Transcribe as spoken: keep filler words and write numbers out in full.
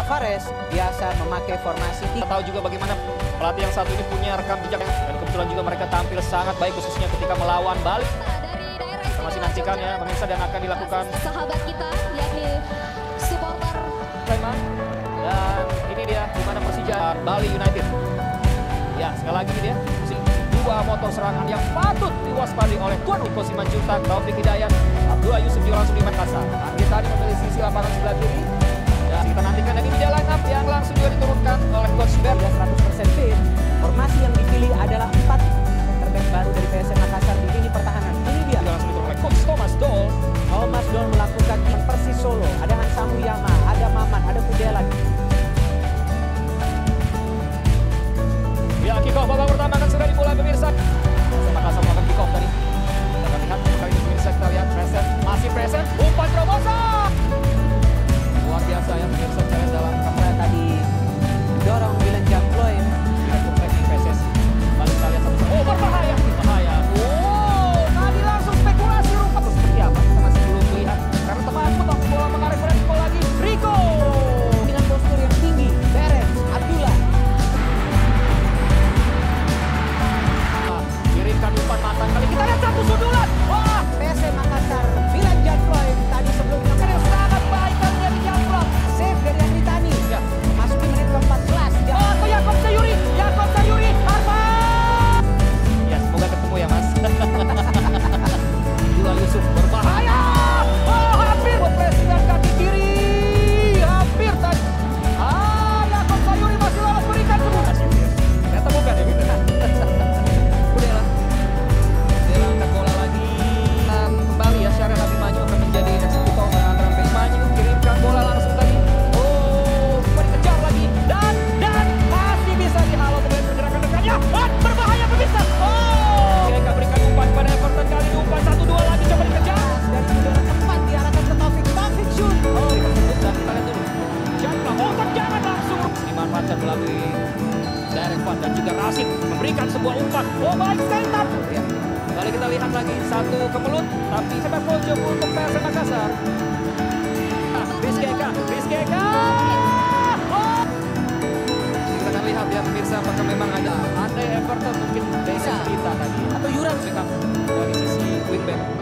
Alvarez biasa memakai formasi. Kita tahu juga bagaimana pelatih yang satu ini punya rekam jejak dan kebetulan juga mereka tampil sangat baik khususnya ketika melawan Bali. Kita masih nantikan ya pemirsa dan akan dilakukan sahabat kita yakni supporter Sleman. Dan ini dia di mana Persija Bali United. Ya sekali lagi ini dia dua motor serangan yang patut diwaspadai oleh tuan Niko Simanjuntak, Taufik Hidayat, Abdullah Yusuf juga langsung di Makassar. Andri tadi memilih sisi lapangan sebelah kiri. Dan kita nantikan lagi media line up yang langsung juga diturunkan oleh Coach Ber. Dia seratus persen fit. Formasi yang dipilih adalah empat terbaik baru dari P S M Makassar di lini pertahanan. Ini dia. Juga langsung diturunkan oleh Coach Thomas Doll. Thomas Doll melakukan Persis Solo. Ada Hansamu Yama, ada Maman, ada Kudela. Ya, kick off babak pertama akan segera dimulai pemirsa. Makassar melakukan kick off tadi. Kita akan lihat kali ini pemirsa, kita lihat preset, masih preset, umpan terobosan. Luar biasa ya pemirsa, saya dalam kamera Tadi dorong William Jamploy. direktur teknik P S S I. Balik kita lihat satu-satu. Oh, berbahaya, berbahaya. Oh, tadi langsung spekulasi rupa seperti apa? Kita masih belum melihat karena teman pun bola mengarah kepada Rico lagi. Rico Dengan postur yang tinggi, Beres, Abdullah. kirimkan umpan matang kali kita lihat satu sundulan. Wah, P S M Makassar, William Jamploy tadi sebelumnya ini sangat baik kali ya di Jamplok. save dari Andri Tani. Ya. Masuk di menit ke empat belas. Oh, itu Yakob Sayuri, Yakob Sayuri, Arfan. Ya, semoga ketemu ya, Mas. Abdullah Yusuf berbahaya. Oh, hampir buat presiden kaki kiri. Hampir tadi. Ah, Yakob Sayuri masih lolos berikan kemudian. Ternyata bukan ya, gitu. Udah lah. Dia angkat bola lagi. Dan kembali ya, Syarel Abimanyu akan menjadi eksekutor antara Abimanyu. Kirimkan bola langsung tadi. Oh, coba dikejar lagi. Dan, dan masih bisa dihalau dengan pergerakan dekatnya. Dan berbahaya pemirsa. Oh, mereka berikan umpan kepada Everton kali ini. Umpan satu dua lagi coba dikejar. Dan udara tempat diarahkan ke Taufik. Taufik shoot. Oh, tersebut dan kita lihat dulu. Jangan, oh jangan langsung. Dimanfaatkan melalui direct pass dan juga Rashid memberikan sebuah umpan. Oh, baik sekali tapi. Ya. Kembali kita lihat lagi satu ke mulut, tapi sepak pojok untuk P S M Makassar. Ah, Rizky Eka, Rizky Eka. Oh. Kita akan lihat ya pemirsa apakah memang ada andai Everton mungkin Dennis kita tadi Atau Yuran. backup dari sisi wingback.